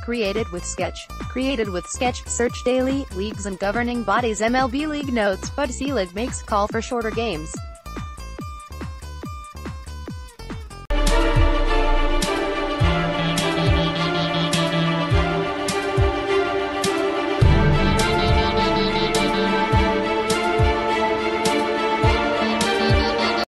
created with Sketch. Created with Sketch, search daily, leagues and governing bodies. MLB League notes, but Selig makes call for shorter games.